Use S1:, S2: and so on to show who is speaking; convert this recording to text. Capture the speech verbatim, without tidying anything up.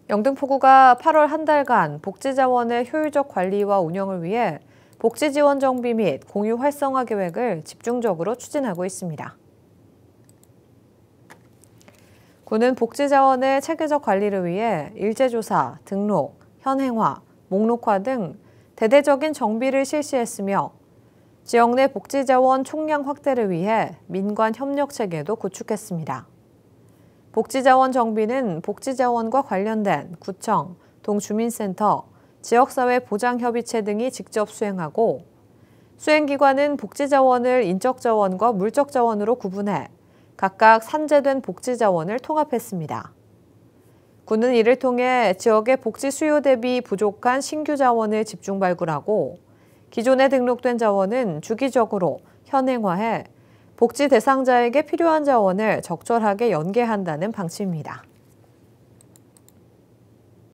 S1: 영등포구가 팔월 한 달간 복지자원의 효율적 관리와 운영을 위해 복지지원 정비 및 공유 활성화 계획을 집중적으로 추진하고 있습니다. 구는 복지자원의 체계적 관리를 위해 일제조사, 등록, 현행화, 목록화 등 대대적인 정비를 실시했으며 지역 내 복지자원 총량 확대를 위해 민관 협력 체계도 구축했습니다. 복지자원 정비는 복지자원과 관련된 구청, 동주민센터, 지역사회 보장협의체 등이 직접 수행하고 수행기관은 복지자원을 인적자원과 물적자원으로 구분해 각각 산재된 복지자원을 통합했습니다. 구는 이를 통해 지역의 복지 수요 대비 부족한 신규 자원을 집중 발굴하고 기존에 등록된 자원은 주기적으로 현행화해 복지 대상자에게 필요한 자원을 적절하게 연계한다는 방침입니다.